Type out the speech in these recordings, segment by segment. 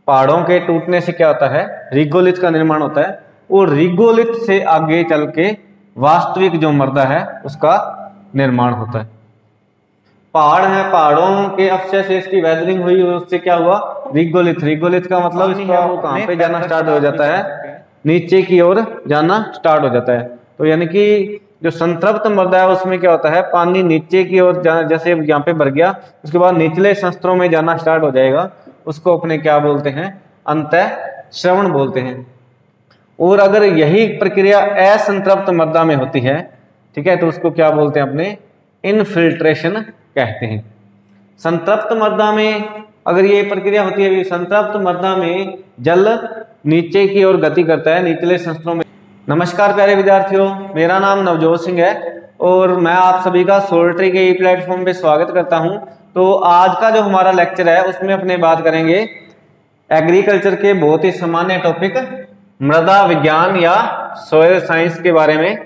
पहाड़ों के टूटने से क्या होता है, रिगोलिथ का निर्माण होता है, और रिगोलिथ से आगे चल के वास्तविक जो मृदा है उसका निर्माण होता है। पहाड़ है, पहाड़ों के अवशेष की वेदरिंग हुई और उससे क्या हुआ, रिगोलिथ। रिगोलिथ का मतलब इसका वो कहाँ पे जाना स्टार्ट हो जाता है, नीचे की ओर जाना स्टार्ट हो जाता है। तो यानी कि जो संतृप्त मृदा है उसमें क्या होता है, पानी नीचे की ओर जैसे यहाँ पे भर गया, उसके बाद निचले स्तरों में जाना स्टार्ट हो जाएगा, उसको अपने क्या बोलते हैं, अंतःश्रवण बोलते हैं। और अगर यही प्रक्रिया असंतृप्त मृदा में होती है, ठीक है, तो उसको क्या बोलते हैं, अपने इनफिल्ट्रेशन कहते हैं। संतृप्त मृदा में अगर ये प्रक्रिया होती है, संतृप्त मृदा में जल नीचे की ओर गति करता है, निचले स्तरों में। नमस्कार प्यारे विद्यार्थियों, मेरा नाम नवजोत सिंह है और मैं आप सभी का सोल्ट्री के प्लेटफॉर्म पे स्वागत करता हूं। तो आज का जो हमारा लेक्चर है उसमें अपने बात करेंगे एग्रीकल्चर के बहुत ही सामान्य टॉपिक मृदा विज्ञान या सोयल साइंस के बारे में।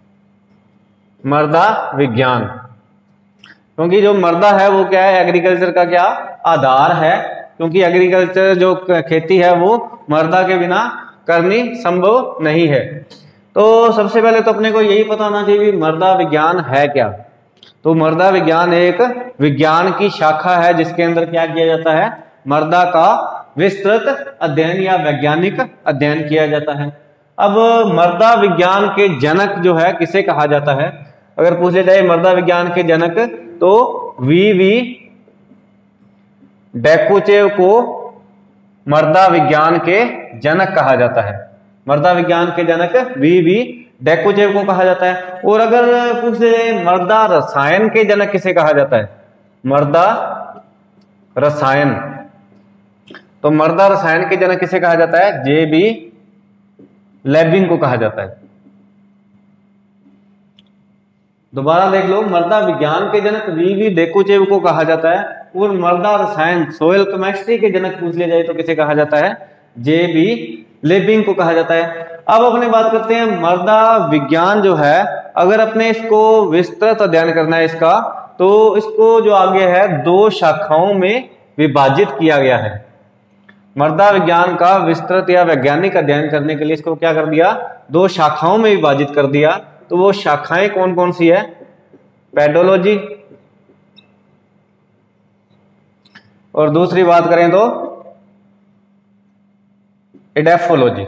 मृदा विज्ञान, क्योंकि जो मृदा है वो क्या है, एग्रीकल्चर का क्या आधार है, क्योंकि एग्रीकल्चर जो खेती है वो मृदा के बिना करनी संभव नहीं है। तो सबसे पहले तो अपने को यही पता होना चाहिए मृदा विज्ञान है क्या। तो मृदा विज्ञान एक विज्ञान की शाखा है जिसके अंदर क्या किया जाता है, मृदा का विस्तृत अध्ययन या वैज्ञानिक अध्ययन किया जाता है। अब मृदा विज्ञान के जनक जो है किसे कहा जाता है, अगर पूछे जाए मृदा विज्ञान के जनक, तो वी डेकुचेव को मृदा विज्ञान के जनक कहा जाता है। मृदा विज्ञान के जनक वी डेकुचेव को कहा जाता है। और अगर पूछे मृदा रसायन के जनक किसे कहा जाता है, मृदा रसायन, तो मृदा रसायन के जनक किसे कहा जाता है, जे.बी. लेबिंग को कहा जाता है। दोबारा देख लो, मृदा विज्ञान के जनक वी डेकुचेव को कहा जाता है, और मृदा रसायन सोयल केमिस्ट्री के जनक पूछ लिया जाए तो किसे कहा जाता है, जे.बी. लेबिंग को कहा जाता है। अब अपने बात करते हैं मृदा विज्ञान जो है, अगर अपने इसको विस्तृत अध्ययन करना है इसका, तो इसको जो आगे है दो शाखाओं में विभाजित किया गया है। मृदा विज्ञान का विस्तृत या वैज्ञानिक अध्ययन करने के लिए इसको क्या कर दिया, दो शाखाओं में विभाजित कर दिया। तो वो शाखाएं कौन कौन सी है, पेडोलॉजी, और दूसरी बात करें तो इडेफोलॉजी।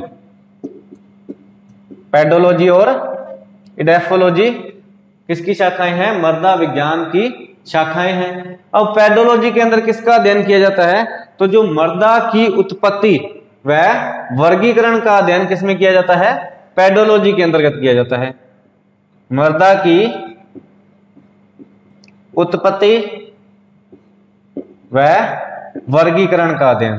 पेडोलॉजी और इडेफोलॉजी किसकी शाखाएं हैं, मृदा विज्ञान की शाखाएं हैं। अब पेडोलॉजी के अंदर किसका अध्ययन किया जाता है, तो जो मृदा की उत्पत्ति व वर्गीकरण का अध्ययन किसमें किया जाता है, पेडोलॉजी के अंतर्गत किया जाता है। मृदा की उत्पत्ति व वर्गीकरण का अध्ययन।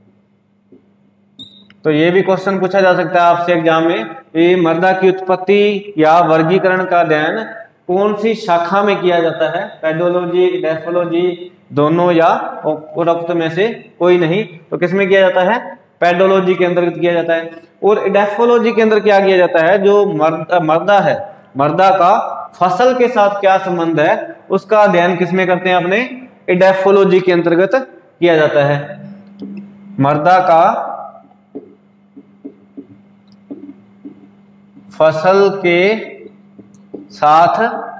तो ये भी क्वेश्चन पूछा जा सकता है आपसे एग्जाम में कि मृदा की उत्पत्ति या वर्गीकरण का अध्ययन कौन सी शाखा में किया जाता है, पेडोलॉजी, डेफोलॉजी, दोनों या उपरोक्त में से कोई नहीं, तो किसमें किया जाता है, पेडोलॉजी के अंतर्गत किया जाता है। और डेफोलॉजी के अंदर क्या किया जाता है, जो मृदा है, मृदा का फसल के साथ क्या संबंध है, उसका अध्ययन किसमें करते हैं, अपने इडेफोलॉजी के अंतर्गत किया जाता है। मृदा का फसल के साथ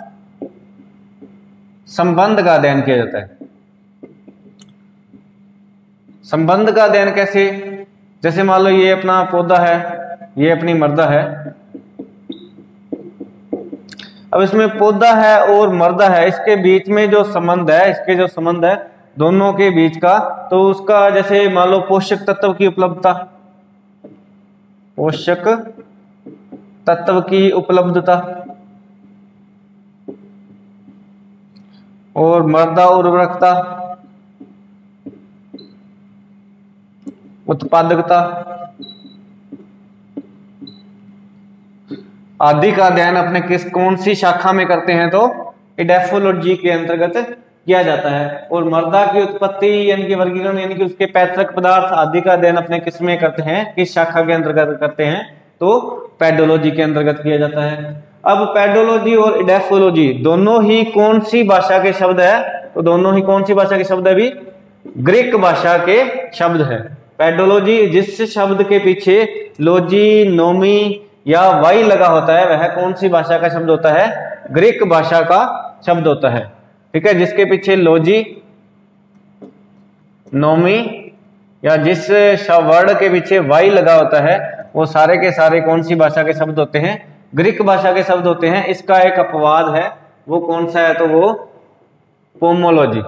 संबंध का अध्ययन किया जाता है। संबंध का अध्ययन कैसे, जैसे मान लो ये अपना पौधा है, ये अपनी मृदा है। अब इसमें पौधा है और मृदा है, इसके बीच में जो संबंध है, इसके जो संबंध है दोनों के बीच का, तो उसका जैसे मान लो पोषक तत्व की उपलब्धता, पोषक तत्व की उपलब्धता, और मृदा उर्वरकता, उत्पादकता आदि का अध्ययन अपने कौन सी शाखा में करते हैं, तो इडेफोलॉजी के अंतर्गत किया जाता है। और मृदा की उत्पत्ति यानी कि वर्गीकरण यानी कि उसके पैतृक पदार्थ आदि का अध्ययन अपने किस में करते हैं, किस शाखा के अंतर्गत करते हैं, तो पेडोलॉजी के अंतर्गत किया जाता है। अब पेडोलॉजी और इडेफोलॉजी दोनों ही कौन सी भाषा के शब्द है, तो दोनों ही कौन सी भाषा के शब्द है भी, ग्रीक भाषा के शब्द है। पेडोलॉजी, जिस शब्द के पीछे लॉजी, नोमी या वाई लगा होता है वह कौन सी भाषा का शब्द होता है? ग्रीक भाषा का शब्द होता है। ठीक है, जिसके पीछे लॉजी, नोमी या जिस वर्ड के पीछे वाई लगा होता है वो सारे के सारे कौन सी भाषा के शब्द होते हैं? ग्रीक भाषा के शब्द होते हैं। इसका एक अपवाद है, वो कौन सा है? तो वो पोमोलॉजी।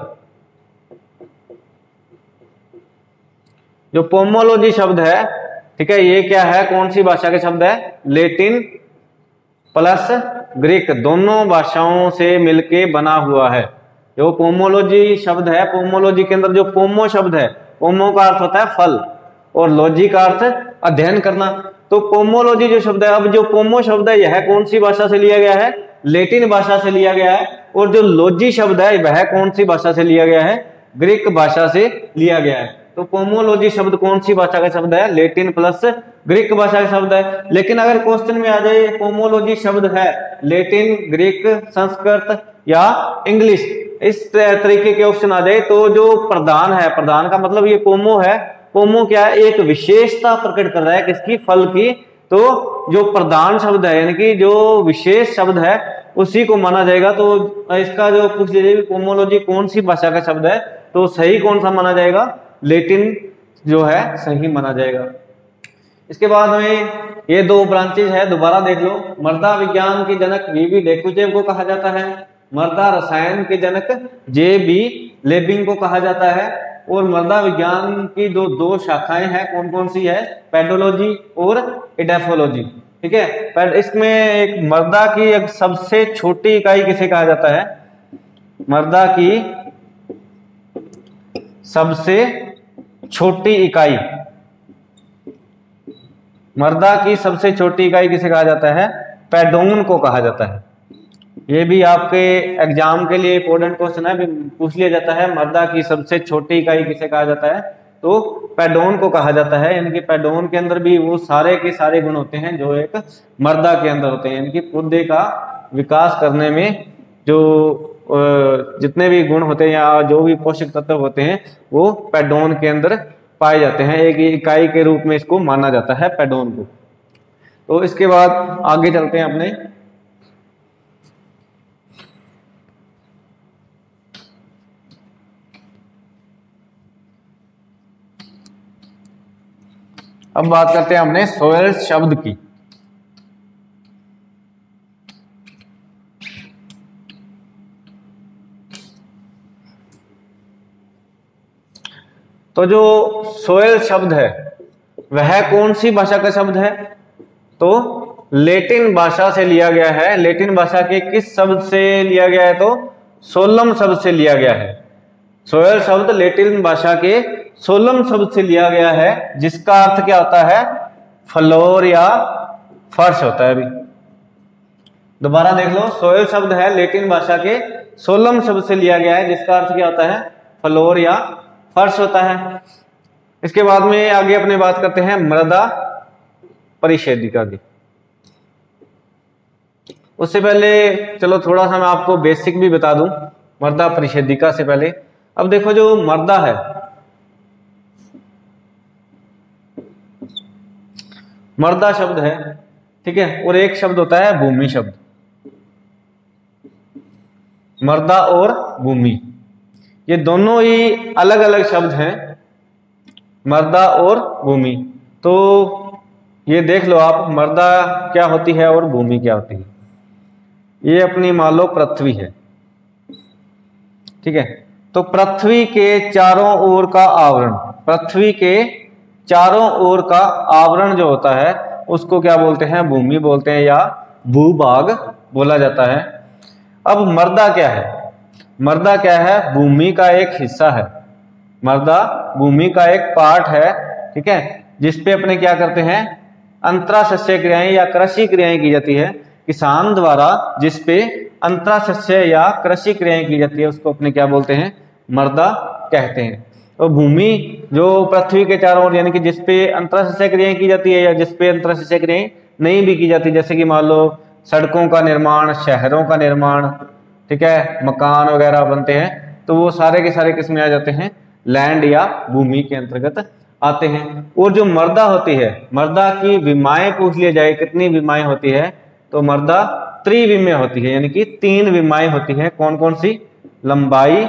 जो पोमोलॉजी शब्द है, ठीक है, ये क्या है? कौन सी भाषा के शब्द है? लैटिन प्लस ग्रीक, दोनों भाषाओं से मिलके बना हुआ है जो पोमोलॉजी शब्द है। पोमोलॉजी के अंदर जो पोमो शब्द है, पोमो का अर्थ होता है फल और लॉजी का अर्थ अध्ययन करना। तो पोमोलॉजी जो शब्द है, अब जो पोमो शब्द है यह कौन सी भाषा से लिया गया है? लैटिन भाषा से लिया गया है। और जो लॉजी शब्द है वह कौन सी भाषा से लिया गया है? ग्रीक भाषा से लिया गया है। तो पोमोलॉजी शब्द कौन सी भाषा का शब्द है? लैटिन प्लस ग्रीक भाषा का शब्द है। लेकिन अगर क्वेश्चन में आ जाए पोमोलॉजी शब्द है लैटिन, ग्रीक, संस्कृत या इंग्लिश, इस तरीके के ऑप्शन आ जाए तो जो प्रधान है, प्रधान का मतलब ये पोमो है, पोमो क्या है? एक विशेषता प्रकट कर रहा है किसकी? फल की। तो जो प्रधान शब्द है यानी कि जो विशेष शब्द है उसी को माना जाएगा। तो इसका जो पूछ लीजिए पोमोलॉजी कौन सी भाषा का शब्द है, तो सही कौन सा माना जाएगा? लैटिन जो है सही माना जाएगा। इसके बाद में ये दो ब्रांचेज है, दोबारा देख लो। मृदा विज्ञान के जनक वीवी डेकुचेव को कहा जाता है, मृदा रसायन के जनक जे.बी. लेबिंग को कहा जाता है। और मृदा विज्ञान की जो दो शाखाएं हैं कौन कौन सी है? पेडोलॉजी और एडाफोलॉजी। ठीक है, इसमें एक मृदा की एक सबसे छोटी इकाई किसे कहा जाता है? मृदा की सबसे छोटी इकाई, मृदा की सबसे छोटी इकाई किसे कहा जाता है? पेडोन को कहा जाता है। ये भी आपके एग्जाम के लिए इंपॉर्टेंट क्वेश्चन है, पूछ लिया जाता है मृदा की सबसे छोटी इकाई किसे कहा जाता है? तो पेडोन को कहा जाता है। यानी कि पेडोन के अंदर भी वो सारे के सारे गुण होते हैं जो एक मृदा के अंदर होते हैं। यानी कि पौधे का विकास करने में जो जितने भी गुण होते हैं या जो भी पोषक तत्व होते हैं वो पेडोन के अंदर पाए जाते हैं। एक इकाई के रूप में इसको माना जाता है पेडोन को। तो इसके बाद आगे चलते हैं अपने। अब बात करते हैं हमने सोयल शब्द की। तो जो सोयल शब्द है वह कौन सी भाषा का शब्द है? तो लैटिन भाषा से लिया गया है। लैटिन भाषा के किस शब्द से लिया गया है? तो सोलम शब्द से लिया गया है। सोयल शब्द लैटिन भाषा के सोलम शब्द से लिया गया है, जिसका अर्थ क्या होता है? फ्लोर या फर्श होता है। अभी दोबारा देख लो, सोयल शब्द है लैटिन भाषा के सोलम शब्द से लिया गया है, जिसका अर्थ क्या होता है? फ्लोर या फर्श होता है। इसके बाद में आगे अपने बात करते हैं मृदा परिच्छेदिका की। उससे पहले चलो थोड़ा सा मैं आपको बेसिक भी बता दूं मृदा परिच्छेदिका से पहले। अब देखो, जो मृदा है, मृदा शब्द है, ठीक है, और एक शब्द होता है भूमि शब्द। मृदा और भूमि ये दोनों ही अलग अलग शब्द हैं, मृदा और भूमि। तो ये देख लो आप, मृदा क्या होती है और भूमि क्या होती है। ये अपनी मान लो पृथ्वी है, ठीक है। तो पृथ्वी के चारों ओर का आवरण, पृथ्वी के चारों ओर का आवरण जो होता है उसको क्या बोलते हैं? भूमि बोलते हैं या भूभाग बोला जाता है। अब मृदा क्या है? मृदा क्या है? भूमि का एक हिस्सा है। मृदा भूमि का एक पार्ट है, ठीक है, जिसपे अपने क्या करते हैं? अंतराशस्य क्रियाएं या कृषि क्रियाएं की जाती है। किसान द्वारा जिसपे अंतराशस्य या कृषि क्रियाएं की जाती है उसको अपने क्या बोलते हैं? मृदा कहते हैं। तो भूमि जो पृथ्वी के चारों ओर, यानी कि जिसपे अंतराशस्य क्रियाएं की जाती है या जिसपे अंतराशस्य क्रियाएं नहीं भी की जाती, जैसे कि मान लो सड़कों का निर्माण, शहरों का निर्माण, ठीक है, मकान वगैरह बनते हैं, तो वो सारे के सारे किस में आ जाते हैं? लैंड या भूमि के अंतर्गत आते हैं। और जो मर्दा होती है, मर्दा की विमाएं पूछ लिया जाए कितनी विमाएं होती है, तो मर्दा त्रिविमीय होती है, यानी कि 3 विमाएं होती हैं। कौन कौन सी? लंबाई,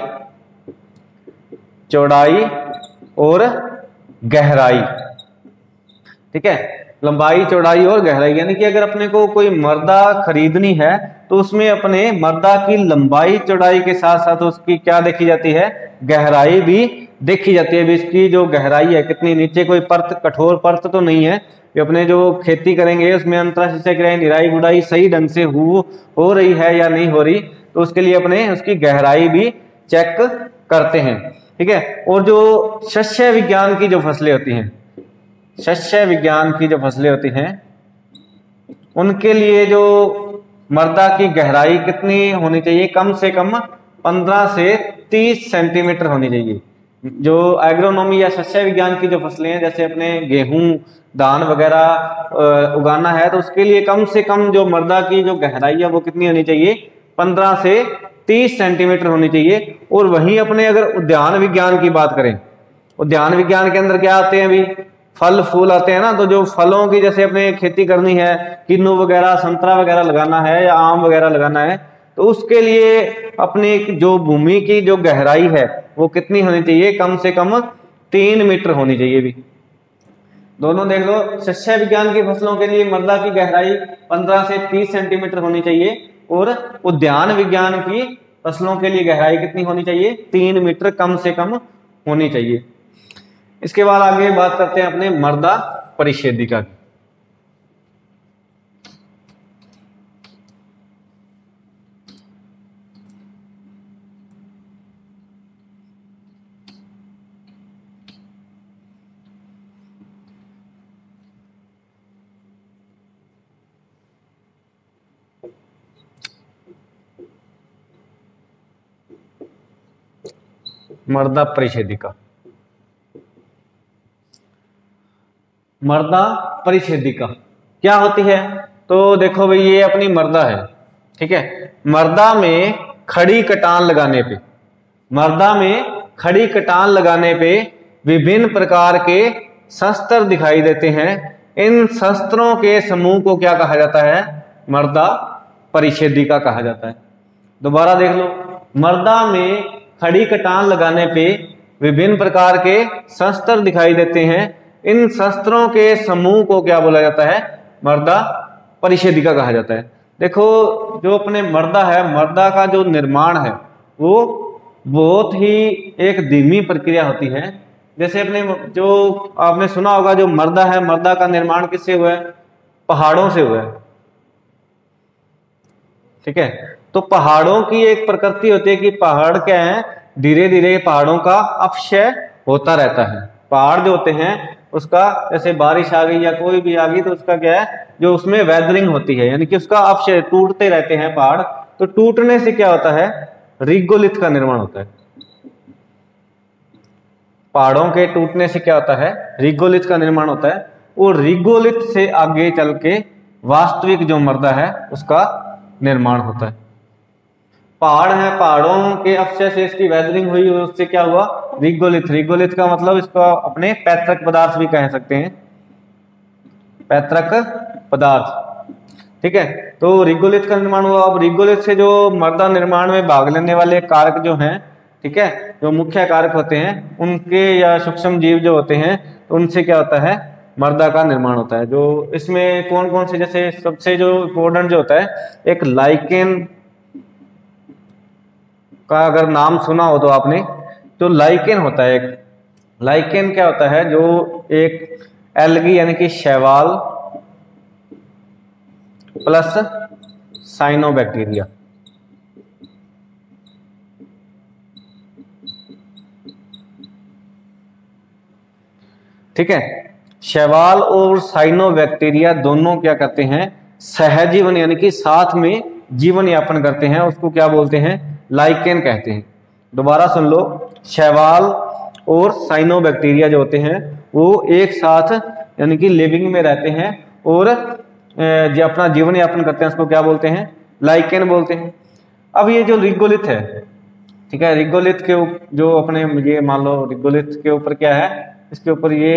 चौड़ाई और गहराई। ठीक है, लंबाई, चौड़ाई और गहराई, यानी कि अगर अपने को कोई मर्दा खरीदनी है तो उसमें अपने मर्दा की लंबाई चौड़ाई के साथ साथ उसकी क्या देखी जाती है? गहराई भी देखी जाती है। इसकी जो गहराई है कितनी, नीचे कोई परत, कठोर परत तो नहीं है, कि अपने जो खेती करेंगे उसमें अंतराशिष्ट क्रियाएं, निराई गुड़ाई सही ढंग से हो रही है या नहीं हो रही, तो उसके लिए अपने उसकी गहराई भी चेक करते हैं। ठीक है, और जो शस्य विज्ञान की जो फसलें होती हैं, शस्य विज्ञान की जो फसलें होती हैं, उनके लिए जो मर्दा की गहराई कितनी होनी चाहिए? कम से कम 15 से 30 सेंटीमीटर होनी चाहिए। जो एग्रोनॉमी या शस्य विज्ञान की जो फसलें हैं, जैसे अपने गेहूं, धान वगैरह उगाना है, तो उसके लिए कम से कम जो मर्दा की जो गहराई है वो कितनी होनी चाहिए? 15 से 30 सेंटीमीटर होनी चाहिए। और वहीं अपने अगर उद्यान विज्ञान की बात करें, उद्यान विज्ञान के अंदर क्या आते हैं? अभी फल फूल आते हैं ना, तो जो फलों की जैसे अपने खेती करनी है, किन्नू वगैरह, संतरा वगैरह लगाना है या आम वगैरह लगाना है, तो उसके लिए अपनी जो भूमि की जो गहराई है वो कितनी होनी चाहिए? कम से कम 3 मीटर होनी चाहिए। भी दोनों देख लो, शस्य विज्ञान की फसलों के लिए मृदा की गहराई 15 से 30 सेंटीमीटर होनी चाहिए, और उद्यान विज्ञान की फसलों के लिए गहराई कितनी होनी चाहिए? 3 मीटर कम से कम होनी चाहिए। इसके बाद आगे बात करते हैं अपने मृदा परिच्छेदिका की। मृदा परिच्छेदिका, मृदा परिच्छेदिका क्या होती है? तो देखो भाई, ये अपनी मृदा है। ठीक है, मृदा में खड़ी कटान लगाने पे, मृदा में खड़ी कटान लगाने पे विभिन्न प्रकार के शस्त्र दिखाई देते हैं। इन शस्त्रों के समूह को क्या कहा जाता है? मृदा परिच्छेदिका कहा जाता है। दोबारा देख लो, मृदा में खड़ी कटान लगाने पे विभिन्न प्रकार के शस्त्र दिखाई देते हैं। इन शस्त्रों के समूह को क्या बोला जाता है? मृदा परिच्छेदिका कहा जाता है। देखो, जो अपने मृदा है, मृदा का जो निर्माण है वो बहुत ही एक धीमी प्रक्रिया होती है। जैसे अपने जो आपने सुना होगा, जो मृदा है, मृदा का निर्माण किससे हुआ है? पहाड़ों से हुआ है। ठीक है, तो पहाड़ों की एक प्रकृति होती है कि पहाड़ क्या है, धीरे धीरे पहाड़ों का अपक्षय होता रहता है। पहाड़ जो होते हैं उसका, जैसे बारिश आ गई या कोई भी आ गई, तो उसका क्या है, जो उसमें वेदरिंग होती है, यानी कि उसका अपक्षय, टूटते रहते हैं पहाड़। तो टूटने से क्या होता है? रिगोलिथ का निर्माण होता है। पहाड़ों के टूटने से क्या होता है? रिगोलिथ का निर्माण होता है। और रिगोलिथ से आगे चल के वास्तविक जो मृदा है उसका निर्माण होता है। पहाड़ है, पहाड़ों के अपक्षय से इसकी वेदरिंग हुई, उससे क्या हुआ? रिगोलिथ। रिगोलिथ का मतलब इसको अपने पैतृक पदार्थ भी कह सकते हैं, पैतृक पदार्थ। ठीक है, तो रिगोलिथ का निर्माण हुआ। अब रिगोलिथ से जो मृदा निर्माण में भाग लेने वाले कारक जो हैं, ठीक है, जो मुख्य कारक होते हैं उनके, या सूक्ष्म जीव जो होते हैं, तो उनसे क्या होता है? मृदा का निर्माण होता है। जो इसमें कौन कौन से, जैसे सबसे जो इम्पोर्टेंट जो होता है, एक लाइकेन का अगर नाम सुना हो तो आपने, तो लाइकेन होता है एक। लाइकेन क्या होता है? जो एक एल्गी यानी कि शैवाल प्लस साइनोबैक्टीरिया। ठीक है, शैवाल और साइनोबैक्टीरिया दोनों क्या करते हैं? सहजीवन यानी कि साथ में जीवन यापन करते हैं। उसको क्या बोलते हैं? लाइकेन कहते हैं। दोबारा सुन लो, शैवाल और साइनोबैक्टीरिया जो होते हैं वो एक साथ यानी कि लिविंग में रहते हैं और जो अपना जीवन यापन करते हैं उसको क्या बोलते हैं? लाइकेन बोलते हैं। अब ये जो रिगोलिथ है, ठीक है, रिगोलिथ के जो अपने, ये मान लो रिगोलिथ के ऊपर क्या है? इसके ऊपर ये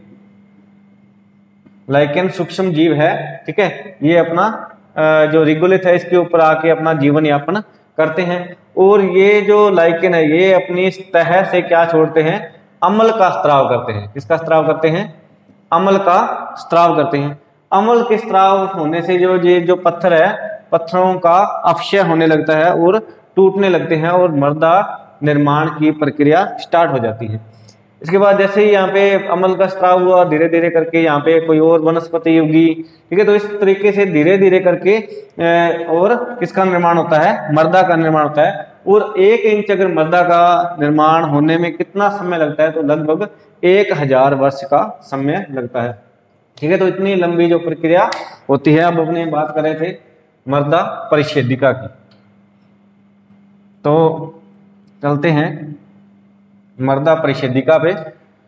लाइकेन सूक्ष्म जीव है, ठीक है, ये अपना जो रिगोलिथ है इसके ऊपर आके अपना जीवन यापन करते हैं। और ये जो लाइकेन है ये अपनी तह से क्या छोड़ते हैं, अम्ल का स्त्राव करते हैं। किसका स्त्राव करते हैं, अम्ल का स्त्राव करते हैं। अम्ल के स्त्राव होने से जो ये जो पत्थर है, पत्थरों का अपक्षय होने लगता है और टूटने लगते हैं और मृदा निर्माण की प्रक्रिया स्टार्ट हो जाती है। इसके बाद जैसे ही यहाँ पे अम्ल का स्त्राव हुआ, धीरे धीरे करके यहाँ पे कोई और वनस्पति उगी, ठीक है। तो इस तरीके से धीरे धीरे करके और किसका निर्माण होता है, मृदा का निर्माण होता है। और 1 इंच अगर मृदा का निर्माण होने में कितना समय लगता है, तो लगभग 1000 वर्ष का समय लगता है, ठीक है। तो इतनी लंबी जो प्रक्रिया होती है। अब अपने बात कर रहे थे मृदा परिच्छेदिका की, तो चलते हैं मृदा परिच्छेदिका पे।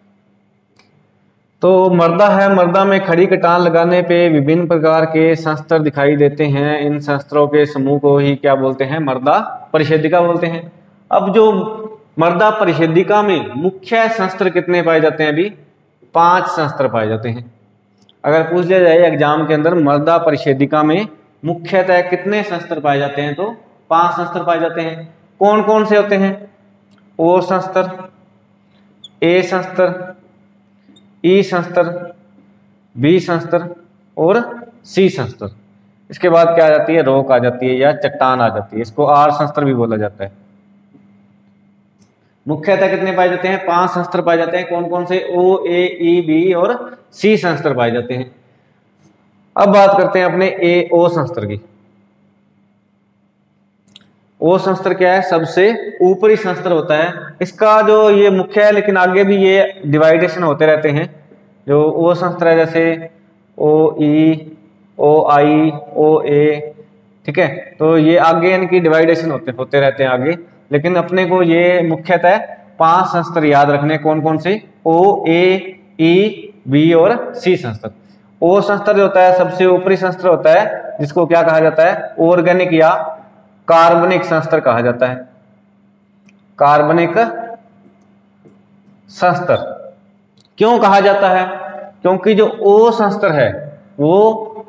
तो मृदा है, मृदा में खड़ी कटान लगाने पे विभिन्न प्रकार के संस्तर दिखाई देते हैं। इन संस्तरों के समूह को ही क्या बोलते हैं, मृदा परिच्छेदिका बोलते हैं। अब जो मृदा परिच्छेदिका में मुख्य संस्तर कितने पाए जाते हैं, अभी 5 संस्तर पाए जाते हैं। अगर पूछ लिया जाए एग्जाम के अंदर मृदा परिच्छेदिका में मुख्यतः कितने संस्तर पाए जाते हैं, तो 5 संस्तर पाए जाते हैं। कौन कौन से होते हैं, ओ संस्तर, ए संस्तर, ई संस्तर, बी संस्तर और सी संस्तर। इसके बाद क्या आ जाती है, रॉक आ जाती है या चट्टान आ जाती है। इसको आर संस्तर भी बोला जाता है। मुख्यतः कितने पाए जाते हैं, 5 संस्तर पाए जाते हैं। कौन कौन से, ओ, ए, ई, बी और सी संस्तर पाए जाते हैं। अब बात करते हैं अपने ए ओ संस्तर की। ओ संस्तर क्या है, सबसे ऊपरी संस्तर होता है। इसका जो ये मुख्य है, लेकिन आगे भी ये डिवाइडेशन होते रहते हैं। जो ओ संस्तर है जैसे ओ ई, ओ आई, ओ ए, ठीक है। तो ये आगे इनकी डिवाइडेशन होते रहते हैं आगे, लेकिन अपने को ये मुख्यतः 5 संस्तर याद रखने। कौन कौन से, ओ, ए, ई, बी और सी संस्तर। ओ संस्तर जो होता है सबसे ऊपरी संस्तर होता है, जिसको क्या कहा जाता है, ऑर्गेनिक या कार्बनिक संस्तर कहा जाता है। कार्बनिक संस्तर क्यों कहा जाता है, क्योंकि जो ओ संस्तर है वो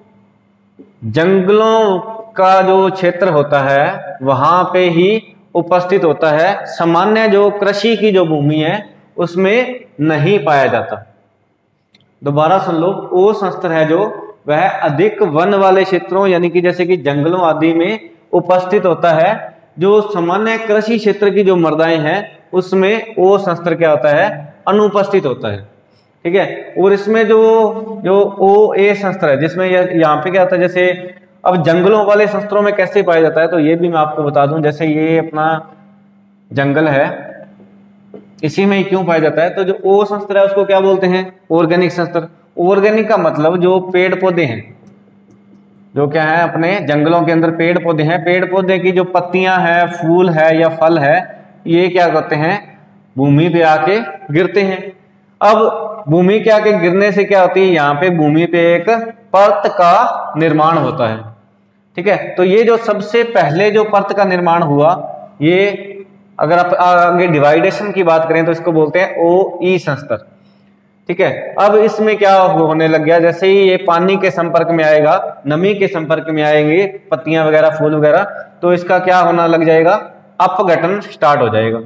जंगलों का जो क्षेत्र होता है वहां पे ही उपस्थित होता है। सामान्य जो कृषि की जो भूमि है उसमें नहीं पाया जाता। दोबारा सुन लो, ओ संस्तर है जो वह अधिक वन वाले क्षेत्रों यानी कि जैसे कि जंगलों आदि में उपस्थित होता है। जो सामान्य कृषि क्षेत्र की जो मृदाएं हैं उसमें ओ संस्तर क्या होता है, अनुपस्थित होता है, ठीक है। और इसमें जो ओ ए संस्तर है, जिसमें यहाँ पे क्या होता है, जैसे अब जंगलों वाले संस्तरों में कैसे पाया जाता है, तो ये भी मैं आपको बता दूं। जैसे ये अपना जंगल है, इसी में ही क्यों पाया जाता है, तो जो ओ संस्तर है उसको क्या बोलते हैं, ऑर्गेनिक संस्तर। ऑर्गेनिक का मतलब जो पेड़ पौधे हैं, जो क्या है अपने जंगलों के अंदर पेड़ पौधे हैं, पेड़ पौधे की जो पत्तियां हैं, फूल है या फल है, ये क्या करते हैं, भूमि पे आके गिरते हैं। अब भूमि के आके गिरने से क्या होती है, यहाँ पे भूमि पे एक परत का निर्माण होता है, ठीक है। तो ये जो सबसे पहले जो परत का निर्माण हुआ, ये अगर आप आगे डिवाइडेशन की बात करें तो इसको बोलते हैं ओ ई संस्तर, ठीक है। अब इसमें क्या होने लग गया, जैसे ही ये पानी के संपर्क में आएगा, नमी के संपर्क में आएंगे पत्तियां वगैरह, फूल वगैरह, तो इसका क्या होना लग जाएगा, अपघटन स्टार्ट हो जाएगा।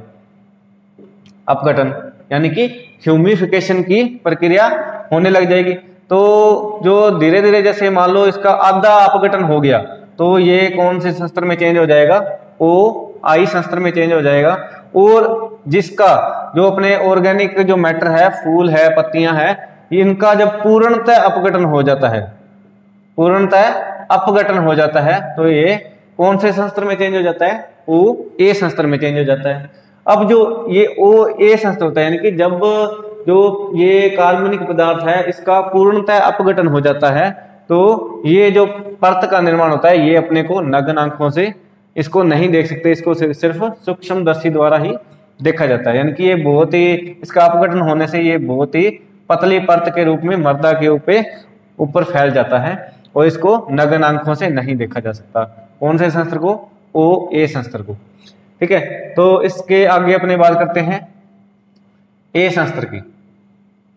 अपघटन यानी कि ह्यूमिफिकेशन की प्रक्रिया होने लग जाएगी। तो जो धीरे धीरे जैसे मान लो इसका आधा अपघटन हो गया, तो ये कौन से संस्तर में चेंज हो जाएगा, ओ आई संस्तर में चेंज हो जाएगा। और जिसका जो अपने ऑर्गेनिक जो मैटर है, फूल है, पत्तियां हैं, इनका जब पूर्णतः अपघटन हो जाता है, पूर्णतः अपघटन हो जाता है, तो ये कौन से संस्तर में चेंज हो जाता है, ओ ए संस्तर में चेंज हो जाता है। अब जो ये ओ ए संस्तर होता है, यानी कि जब जो ये कार्बनिक पदार्थ है इसका पूर्णतः अपघटन हो जाता है, तो ये जो परत का निर्माण होता है ये अपने को नग्न आंखों से इसको नहीं देख सकते, इसको सिर्फ सूक्ष्मदर्शी द्वारा ही देखा जाता है। यानी कि ये बहुत ही, इसका अपघटन होने से ये बहुत ही पतली परत के रूप में मृदा के ऊपर फैल जाता है और इसको नग्न आंखों से नहीं देखा जा सकता। कौन से संस्तर को, ओ ए संस्तर को, ठीक है। तो इसके आगे अपने बात करते हैं ए संस्तर की।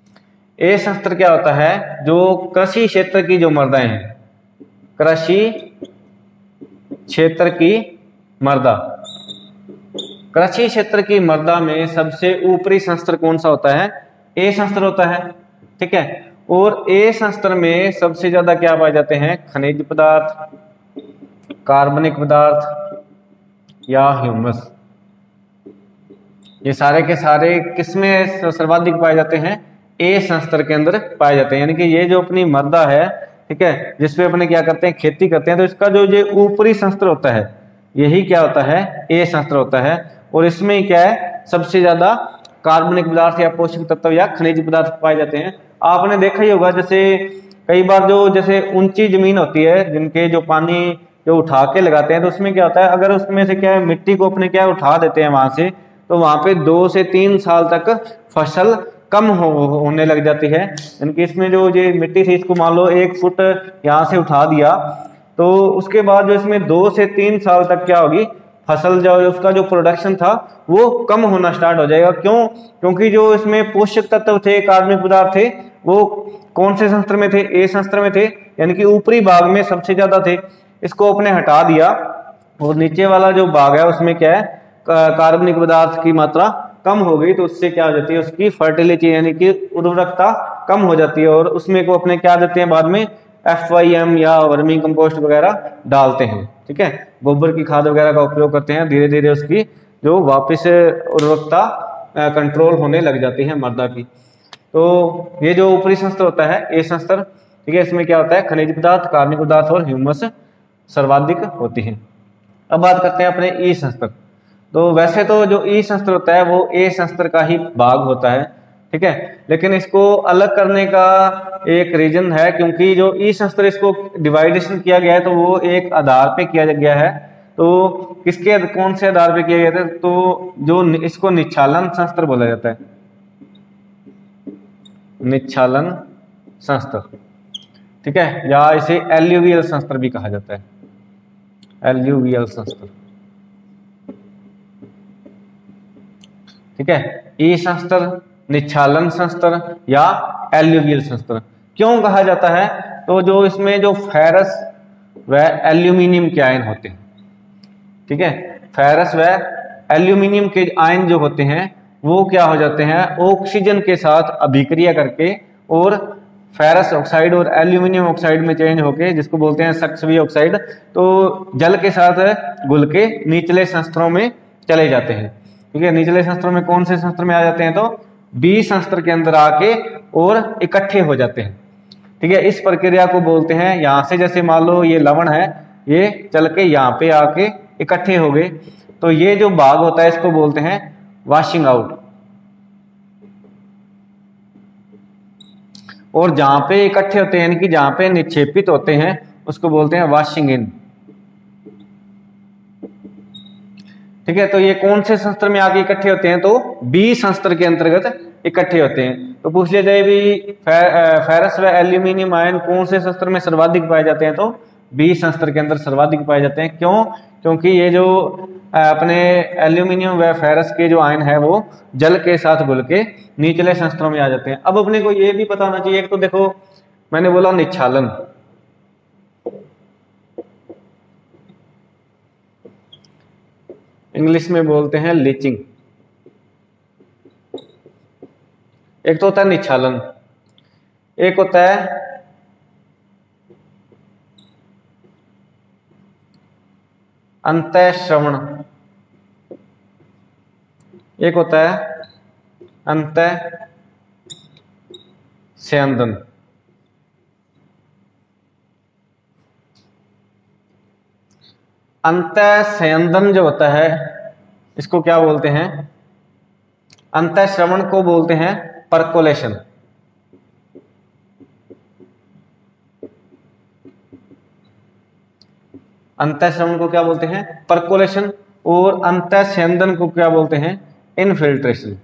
ए संस्त्र क्या होता है, जो कृषि क्षेत्र की जो मृदाएं हैं, कृषि क्षेत्र की मृदा, कृषि क्षेत्र की मृदा में सबसे ऊपरी संस्त्र कौन सा होता है, ए संस्त्र होता है। ठीक है, और ए संस्त्र में सबसे ज्यादा क्या पाए जाते हैं, खनिज पदार्थ, कार्बनिक पदार्थ या ह्यूमस। ये सारे के सारे किसमें सर्वाधिक पाए जाते हैं, ए संस्त्र के अंदर पाए जाते हैं। यानी कि ये जो अपनी मृदा है, ठीक है, जिसपे अपने क्या करते हैं, खेती करते हैं, तो इसका जो ये ऊपरी संस्त्र होता है यही क्या होता है, ए संस्त्र होता है। और इसमें क्या है, सबसे ज्यादा कार्बनिक पदार्थ या पोषक तत्व या खनिज पदार्थ पाए जाते हैं। आपने देखा ही होगा, जैसे कई बार जो जैसे ऊंची जमीन होती है, जिनके जो पानी जो उठा के लगाते हैं, तो उसमें क्या होता है, अगर उसमें से क्या है मिट्टी को अपने क्या उठा देते हैं वहां से, तो वहां पे 2 से 3 साल तक फसल कम होने लग जाती है। यानी इसमें जो ये मिट्टी थी, इसको मान लो 1 फुट यहाँ से उठा दिया, तो उसके बाद जो इसमें 2 से 3 साल तक क्या होगी, फसल जो उसका जो प्रोडक्शन था वो कम होना स्टार्ट हो जाएगा। क्यों? क्योंकि जो इसमें पोषक तत्व थे, कार्बनिक पदार्थ थे, वो कौन से संस्त्र में थे, ए संस्त्र में थे, यानी कि ऊपरी भाग में सबसे ज्यादा थे। इसको अपने हटा दिया और नीचे वाला जो भाग है उसमें क्या है, कार्बनिक पदार्थ की मात्रा कम हो गई, तो उससे क्या हो जाती है, उसकी फर्टिलिटी यानी कि उर्वरकता कम हो जाती है। और उसमें को अपने क्या देते हैं, बाद में FYM या वर्मी कंपोस्ट वगैरह डालते हैं। ठीक है, गोबर की खाद वगैरह का उपयोग करते हैं। धीरे धीरे उसकी जो वापस उर्वरकता कंट्रोल होने लग जाती है मृदा की। तो ये जो ऊपरी संस्त्र होता है, ए संस्त्र, ठीक है, इसमें क्या होता है, खनिज पदार्थ, कार्बनिक पदार्थ और ह्यूमस सर्वाधिक होती है। अब बात करते हैं अपने ई संस्त्र। तो वैसे तो जो ई संस्त्र होता है वो ए संस्त्र का ही भाग होता है, ठीक है, लेकिन इसको अलग करने का एक रीजन है, क्योंकि जो ई संस्त्र इसको डिवाइडेशन किया गया है तो वो एक आधार पे किया गया है। तो किसके, कौन से आधार पे किया गया था, तो जो इसको निच्छालन संस्त्र बोला जाता है, निच्छालन संस्त्र, ठीक है, या इसे एल्यूवियल संस्त्र भी कहा जाता है, एल्यूवियल संस्त्र। ठीक है, ई संस्त्र, निच्छालन संस्त्र या एल्यूवियल संस्त्र क्यों कहा जाता है, तो जो इसमें जो फेरस व एल्यूमिनियम के आयन होते हैं, ठीक है, फेरस व एल्यूमिनियम के आयन जो होते हैं वो क्या हो जाते हैं, ऑक्सीजन के साथ अभिक्रिया करके और फेरस ऑक्साइड और एल्यूमिनियम ऑक्साइड में चेंज होके, जिसको बोलते हैं सक्रिय ऑक्साइड, तो जल के साथ घुल के निचले संस्त्रों में चले जाते हैं। ठीक है, निचले संस्त्रों में कौन से संस्त्र में आ जाते हैं, तो बी संस्त्र के अंदर आके और इकट्ठे हो जाते हैं। ठीक है, इस प्रक्रिया को बोलते हैं, यहां से जैसे मान लो ये लवण है, ये चल के यहाँ पे आके इकट्ठे हो गए, तो ये जो भाग होता है इसको बोलते हैं वॉशिंग आउट। और जहां पे इकट्ठे होते हैं, यानी कि जहां पे निक्षेपित होते हैं, उसको बोलते हैं वॉशिंग इन। ठीक है, तो ये कौन से संस्त्र में आके इकट्ठे होते हैं, तो बी संस्त्र के अंतर्गत इकट्ठे होते हैं। तो पूछ लिया जाए भी फेरस व एल्यूमिनियम आयन कौन से संस्त्र में सर्वाधिक पाए जाते हैं, तो बी संस्त्र के अंदर सर्वाधिक पाए जाते हैं। क्यों? क्योंकि ये जो अपने एल्यूमिनियम व फेरस के जो आयन है वो जल के साथ घुल के निचले संस्त्रों में आ जाते हैं। अब अपने को ये भी पता होना चाहिए, एक तो देखो मैंने बोला निच्छालन, इंग्लिश में बोलते हैं लीचिंग, एक तो होता है निच्छालन, एक होता है अंतःश्रवण, एक होता है अंतःस्यंदन। अंतःस्यंदन जो होता है इसको क्या बोलते हैं, अंतःश्रवण को बोलते हैं परकोलेशन। अंतःश्रवण को क्या बोलते हैं, परकोलेशन, और अंतःस्यंदन को क्या बोलते हैं, इनफिल्ट्रेशन।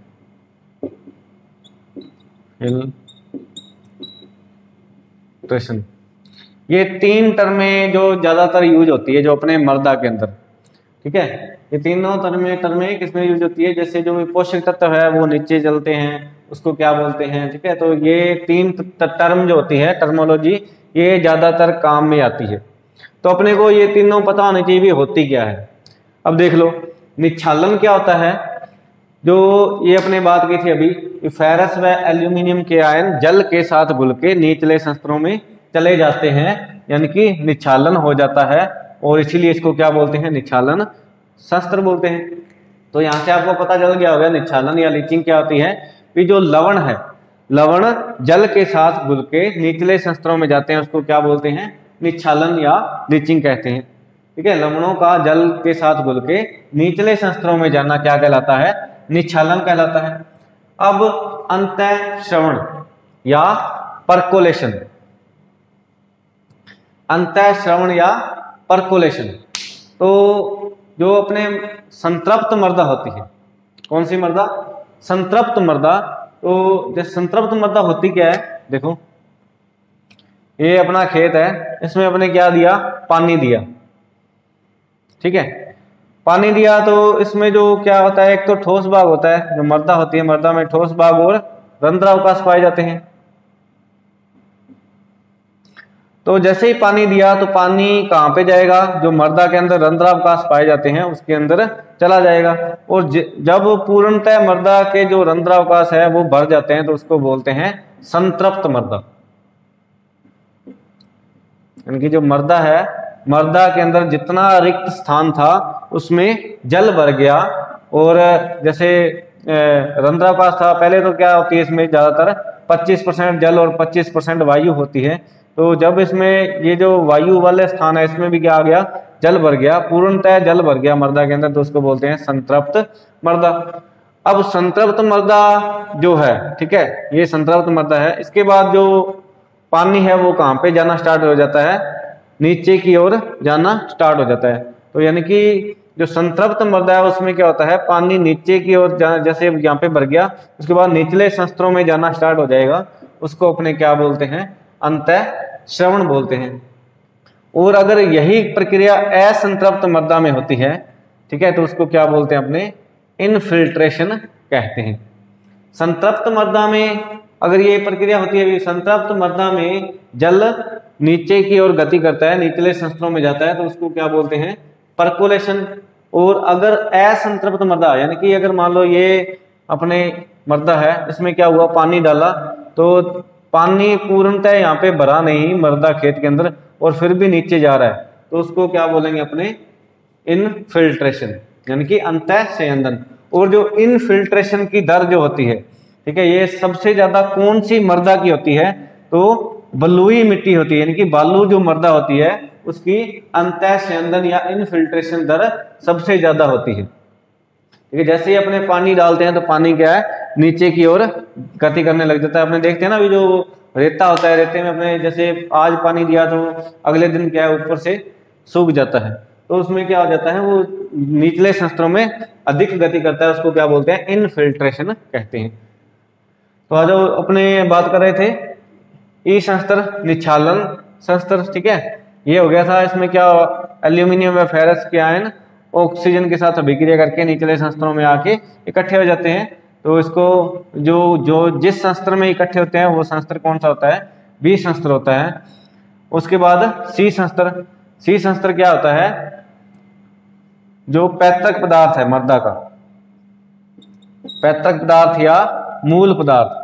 फिल्ट्रेशन, ये 3 टर्में जो ज्यादातर यूज होती है जो अपने मृदा के अंदर। ठीक है, ये तीनों टर्में किसमें यूज होती है, जैसे जो पोषक तत्व है वो नीचे चलते हैं, उसको क्या बोलते हैं, ठीक है। तो ये 3 टर्म जो होती है, टर्मोलॉजी, ये ज्यादातर काम में आती है। तो अपने को ये तीनों पता होनी चाहिए भी होती क्या है। अब देख लो, निच्छालन क्या होता है, जो ये अपने बात की थी अभी, फेरस व एल्यूमिनियम के आयन जल के साथ घुल के निचले शस्त्रों में चले जाते हैं, यानी कि निच्छालन हो जाता है, और इसीलिए इसको क्या बोलते हैं, निच्छालन शस्त्र बोलते हैं। तो यहाँ से आपको पता चल गया होगा निच्छालन या लीचिंग क्या होती है, कि जो लवण है, लवण जल के साथ घुल के निचले शस्त्रों में जाते हैं, उसको क्या बोलते हैं, निच्छालन या लीचिंग कहते हैं, ठीक है। लवणों का जल के साथ घुल के निचले शस्त्रों में जाना क्या कहलाता है, निच्छालन कहलाता है। अब अंतःश्रवण या परकोलेशन, अंतःश्रवण या परकोलेशन, तो जो अपने संतृप्त मृदा होती है, कौन सी मृदा, संतृप्त मृदा। तो जैसे संतृप्त मृदा होती क्या है, देखो ये अपना खेत है, इसमें अपने क्या दिया, पानी दिया, ठीक है, पानी दिया। तो इसमें जो क्या होता है, एक तो ठोस भाग होता है, जो मृदा होती है, मृदा में ठोस भाग और रंध्रावकाश पाए जाते हैं। तो जैसे ही पानी दिया तो पानी कहाँ पे जाएगा, जो मृदा के अंदर रंध्रावकाश पाए जाते हैं उसके अंदर चला जाएगा। और जब पूर्णतः मृदा के जो रंध्रावकाश है वो भर जाते हैं तो उसको बोलते हैं संतृप्त मृदा। यानी कि जो मृदा है, मृदा के अंदर जितना रिक्त स्थान था उसमें जल भर गया, और जैसे रंध्रावकाश था पहले, तो क्या होती है इसमें ज्यादातर 25% जल और 25% वायु होती है। तो जब इसमें ये जो वायु वाले स्थान है इसमें भी क्या आ गया, जल भर गया, पूर्णतः जल भर गया मृदा के अंदर, तो उसको बोलते हैं संतृप्त मृदा। अब संतृप्त मृदा जो है, ठीक है, ये संतृप्त मृदा है। इसके बाद जो पानी है वो कहाँ पे जाना स्टार्ट हो जाता है, नीचे की ओर जाना स्टार्ट हो जाता है। तो यानी कि जो संतृप्त मृदा है उसमें क्या होता है, पानी नीचे की ओर जैसे यहाँ पे भर गया, उसके बाद निचले शस्त्रों में जाना स्टार्ट हो जाएगा, उसको अपने क्या बोलते हैं, अंतःश्रवण बोलते हैं। और अगर यही प्रक्रिया असंतृप्त मृदा में होती है, ठीक है, तो उसको क्या बोलते हैं, अपने इनफिल्ट्रेशन कहते हैं। संतृप्त मृदा में अगर ये प्रक्रिया होती है, संतृप्त मृदा में जल नीचे की ओर गति करता है, निचले शस्त्रों में जाता है, तो उसको क्या बोलते हैं, परकोलेशन। और अगर असंतृप्त मृदा, यानी कि अगर मान लो ये अपने मृदा है, इसमें क्या हुआ, पानी डाला, तो पानी पूर्णतः यहाँ पे भरा नहीं मृदा खेत के अंदर और फिर भी नीचे जा रहा है, तो उसको क्या बोलेंगे, अपने इनफिल्ट्रेशन, यानी कि अंतःसंयंदन। और जो इनफिल्ट्रेशन की दर जो होती है, ठीक है, ये सबसे ज्यादा कौन सी मृदा की होती है, तो बलुई मिट्टी होती है, यानी कि बालू जो मृदा होती है उसकी अंतःसंयंदन या इनफिल्ट्रेशन दर सबसे ज्यादा होती है। ठीक है, जैसे ही अपने पानी डालते हैं तो पानी क्या है, नीचे की ओर गति करने लग जाता है। अपने देखते हैं ना, अभी जो रेता होता है, रेते में अपने जैसे आज पानी दिया तो अगले दिन क्या है, ऊपर से सूख जाता है, तो उसमें क्या हो जाता है, वो निचले शस्त्रों में अधिक गति करता है, उसको क्या बोलते हैं, इनफिल्ट्रेशन कहते हैं। तो आज अपने बात कर रहे थे ई शस्त्र, निच्छालन शस्त्र, ठीक है, ये हो गया था। इसमें क्या, एल्यूमिनियम व फेरस के आयन ऑक्सीजन के साथ अभिक्रिया करके निचले शस्त्रों में आके इकट्ठे हो जाते हैं। तो इसको जो जो जिस शस्त्र में इकट्ठे होते हैं वो शस्त्र कौन सा होता है, बी शस्त्र होता है। उसके बाद सी शस्त्र, सी शस्त्र क्या होता है, जो पैतृक पदार्थ है मृदा का, पैतृक पदार्थ या मूल पदार्थ,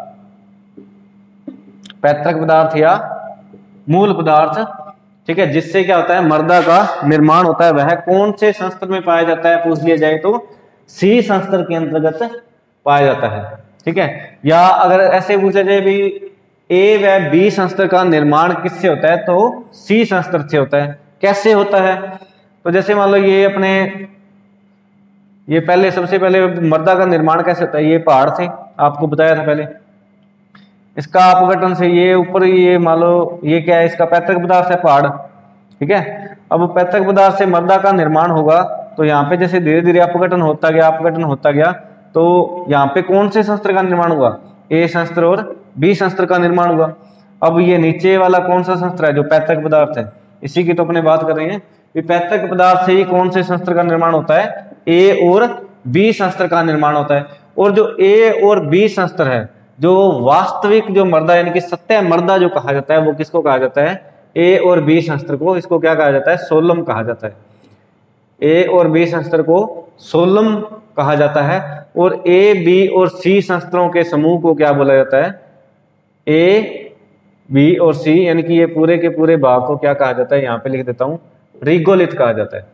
पैतृक पदार्थ या मूल पदार्थ, ठीक है, जिससे क्या होता है, मृदा का निर्माण होता है, वह कौन से शस्त्र में पाया जाता है, पूछ लिया जाए तो सी शस्त्र के अंतर्गत पाया जाता है। ठीक है, या अगर ऐसे पूछा जाए भी ए व बी शस्त्र का निर्माण किससे होता है, तो सी शस्त्र से होता है। कैसे होता है, तो जैसे मान लो ये अपने, ये पहले सबसे पहले मृदा का निर्माण कैसे होता है, ये पहाड़ थे, आपको बताया था पहले, इसका अपघटन से ये ऊपर, ये मान लो ये क्या है, इसका पैतृक पदार्थ है पहाड़, ठीक है। अब पैतृक पदार्थ से मृदा का निर्माण होगा, तो यहाँ पे जैसे धीरे धीरे अपघटन होता गया, अपघटन होता गया, तो यहाँ पे कौन से शस्त्र का निर्माण हुआ, ए शस्त्र और बी शस्त्र का निर्माण हुआ। अब ये नीचे वाला कौन सा शस्त्र है, जो पैतृक पदार्थ है, इसी की तो अपने बात कर रहे हैं कि पैतृक पदार्थ से ही कौन से शस्त्र का निर्माण होता है, ए और बी शस्त्र का निर्माण होता है। और जो ए और बी शस्त्र है जो वास्तविक जो मृदा यानी कि सत्य मृदा जो कहा जाता है वो किसको कहा जाता है, ए और बी शस्त्र को, इसको क्या कहा जाता है, सोलम कहा जाता है। ए और बी शस्त्र को सोलम कहा जाता है। और ए बी और सी शस्त्रों के समूह को क्या बोला जाता है, ए बी और सी यानी कि ये पूरे के पूरे भाग को क्या कहा जाता है, यहां पे लिख देता हूं, रिगोलिथ कहा जाता है।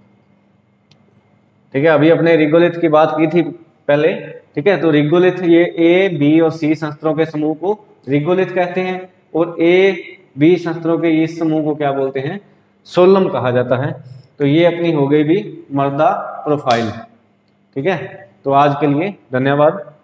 ठीक है, अभी अपने रिगोलिथ की बात की थी पहले। ठीक है, तो रिगोलिथ ये ए बी और सी शस्त्रों के समूह को रिगोलिथ कहते हैं और ए बी शस्त्रों के इस समूह को क्या बोलते हैं, सोलम कहा जाता है। तो ये अपनी हो गई भी मृदा प्रोफाइल। ठीक है, तो आज के लिए धन्यवाद।